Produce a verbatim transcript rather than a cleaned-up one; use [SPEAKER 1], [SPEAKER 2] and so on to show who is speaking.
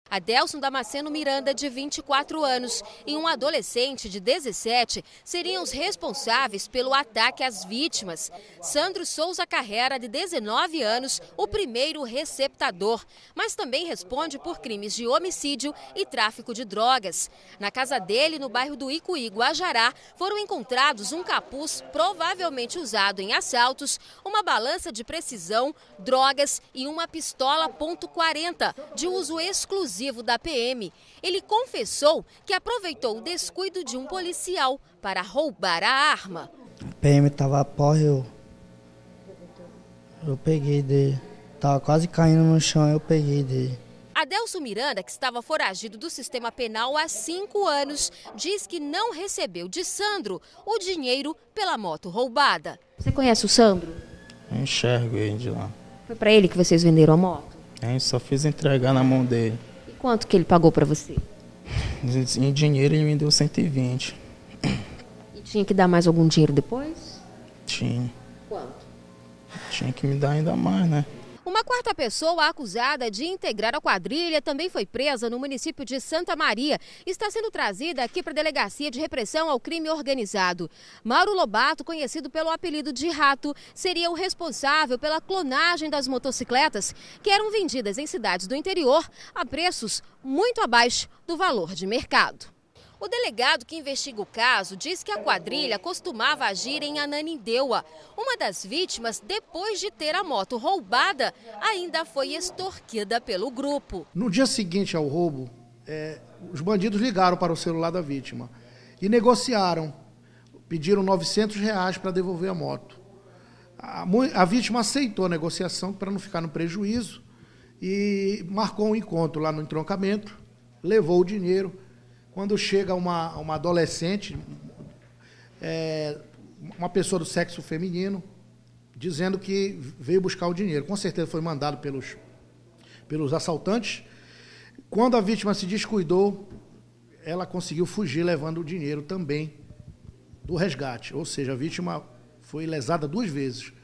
[SPEAKER 1] Adelson Damasceno Miranda, de vinte e quatro anos, e um adolescente de dezessete seriam os responsáveis pelo ataque às vítimas. Sandro Souza Carrera, de dezenove anos, o primeiro receptador, mas também responde por crimes de homicídio e tráfico de drogas. Na casa dele, no bairro do Icuí, Guajará, foram encontrados um capuz provavelmente usado em assaltos, uma balança de precisão, drogas e uma pistola ponto quarenta de uso exclusivo da P M. Ele confessou que aproveitou o descuido de um policial para roubar a arma.
[SPEAKER 2] A P M estava após eu. Eu peguei dele. Estava quase caindo no chão, eu peguei dele.
[SPEAKER 1] Adelson Miranda, que estava foragido do sistema penal há cinco anos, diz que não recebeu de Sandro o dinheiro pela moto roubada. Você conhece o Sandro?
[SPEAKER 3] Eu enxergo ele de lá.
[SPEAKER 1] Foi para ele que vocês venderam a moto?
[SPEAKER 3] Eu só fiz entregar na mão dele.
[SPEAKER 1] E quanto que ele pagou para você?
[SPEAKER 3] Em dinheiro ele me deu cento e vinte.
[SPEAKER 1] E tinha que dar mais algum dinheiro depois?
[SPEAKER 3] Tinha.
[SPEAKER 1] Quanto?
[SPEAKER 3] Tinha que me dar ainda mais, né?
[SPEAKER 1] Uma quarta pessoa acusada de integrar a quadrilha também foi presa no município de Santa Maria. Está sendo trazida aqui para a Delegacia de Repressão ao Crime Organizado. Mauro Lobato, conhecido pelo apelido de Rato, seria o responsável pela clonagem das motocicletas que eram vendidas em cidades do interior a preços muito abaixo do valor de mercado. O delegado que investiga o caso diz que a quadrilha costumava agir em Ananindeua. Uma das vítimas, depois de ter a moto roubada, ainda foi extorquida pelo grupo.
[SPEAKER 4] No dia seguinte ao roubo, é, os bandidos ligaram para o celular da vítima e negociaram. Pediram novecentos reais para devolver a moto. A, a vítima aceitou a negociação para não ficar no prejuízo e marcou um encontro lá no entroncamento, levou o dinheiro. Quando chega uma, uma adolescente, é, uma pessoa do sexo feminino, dizendo que veio buscar o dinheiro. Com certeza foi mandado pelos, pelos assaltantes. Quando a vítima se descuidou, ela conseguiu fugir levando o dinheiro também do resgate. Ou seja, a vítima foi lesada duas vezes.